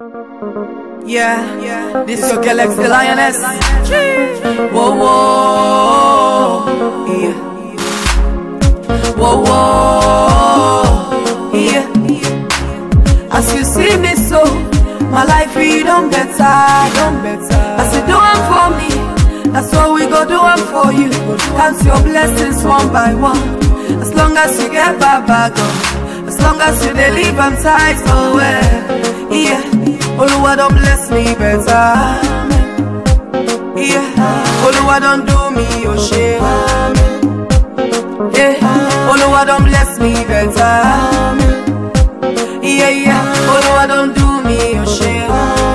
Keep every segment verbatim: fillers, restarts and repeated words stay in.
Yeah, yeah. This your girl X the Lioness. Whoa, whoa, yeah. Whoa, whoa, yeah. As you see me so, my life it done better, done better. As you do it for me, that's what we go do it for you. Count your blessings one by one. As long as you get Baba go, as long as you dey live and tight, oh well, yeah. Oluwa don't bless me better, yeah. Oluwa don't do me oh shit, yeah. Oluwa don't bless me better, yeah, yeah. Oluwa don't do me oh shit,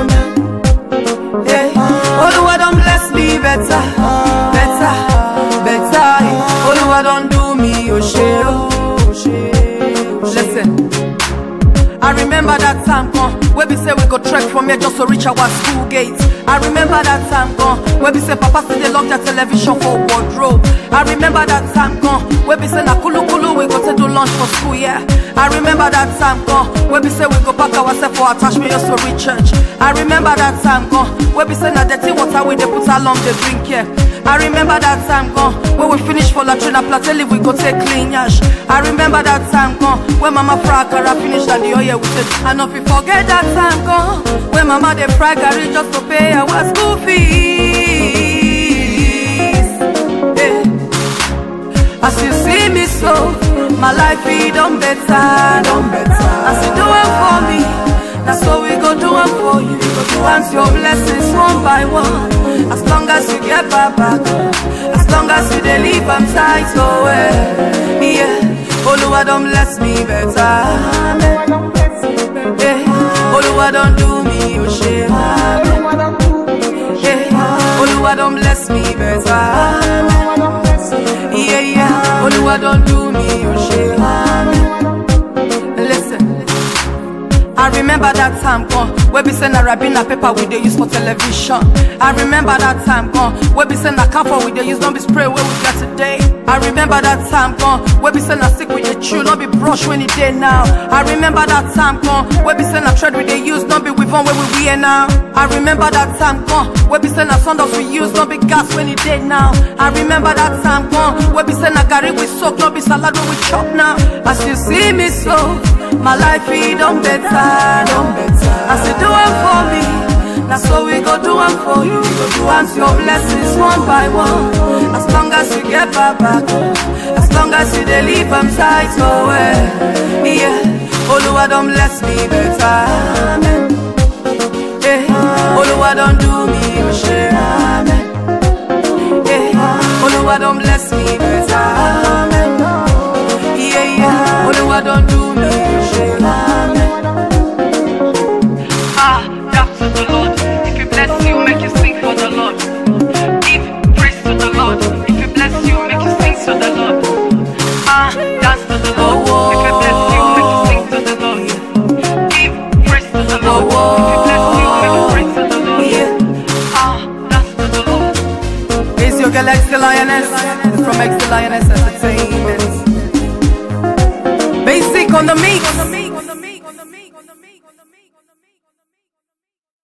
yeah. Oluwa don't bless me better, better, better, yeah. Oluwa don't do me oh shit, oh shit. Listen, I remember that time gone, where we say we go trek from here just to reach our school gates. I remember that time gone, where we say Papa say they lock their television for wardrobe. I remember that time gone, where we say na kulu kulu we go to do lunch for school, yeah. I remember that time gone, where we say we go pack ourselves for attachment just to reach church. I remember that time gone, where we say na dirty water we they put along the drink, yeah. I remember that time gone, when we finish for latrine and plate leave we go take clean yash. I remember that time gone, when Mama fry carry finish and the oil we take. And if you forget that time gone, when Mama they fry carry just to pay our school fees, yeah. As you see me so, my life it done better, done better. As you do it for me, that's what we go do it for you. Count your blessings one by one. As long as you get Baba, as long as you dey live and tight, oh well, yeah. Oluwa don't bless me better, yeah. Oluwa don't do me oh shit, yeah. Oluwa don't bless me better, yeah, yeah. Oluwa don't do me oh shit. Listen, I remember that time gone, where we send a rabina paper we they use for television. I remember that time gone, where we send a camphor we they use, don't be spray where we got today. I remember that time gone, where we send a stick with the chew, don't be brush when it day now. I remember that time gone, where we send a thread we they use, don't be with on where we wear now. I remember that time gone, where we send a sandals we use, don't be gas when it day now. I remember that time gone, where we send a gari we soak, don't be salad when we chop now. As you see me so, my life it done better, done better. As you do it for me, that's what we go do it for you. Count your blessings one by one. As long as you get Baba, as long as you dey live and tight, oh well, yeah. Oluwa don't bless me better, yeah. Oluwa don't do me oh shit, yeah. Oluwa don't bless me better, yeah, yeah. Oluwa don't do me oh shit. Ah, dance to the Lord. If He bless you, make you sing for the Lord. Give praise to the Lord. If He bless you, make you sing to the Lord. Ah, dance to the Lord. If He bless you, make you sing to the Lord. Give praise to the Lord. If He bless you, make you praise to the Lord. Ah, dance to the Lord. It's your girl X the Lioness from X the Lioness Entertainment. Basic on the mix.